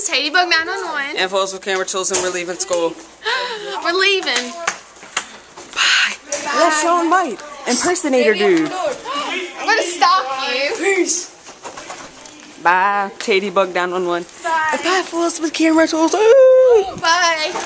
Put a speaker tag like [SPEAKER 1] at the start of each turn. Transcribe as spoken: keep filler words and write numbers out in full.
[SPEAKER 1] is Taytebug nine one one.
[SPEAKER 2] And Fools with Camera Tools, and we're leaving school.
[SPEAKER 1] We're leaving.
[SPEAKER 2] Bye.
[SPEAKER 1] Bye.
[SPEAKER 2] That's Shaun White, impersonator dude.
[SPEAKER 1] I'm gonna stalk you.
[SPEAKER 2] Peace. Bye, Taytebug nine one one.
[SPEAKER 1] Bye.
[SPEAKER 2] Bye, Fools with Camera Tools. Ooh.
[SPEAKER 1] Bye.